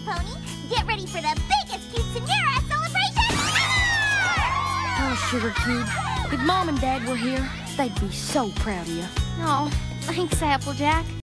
Pony. Get ready for the biggest quinceanera celebration ever! Oh, Sugar Cube, if Mom and Dad were here, they'd be so proud of you. Oh, thanks, Applejack.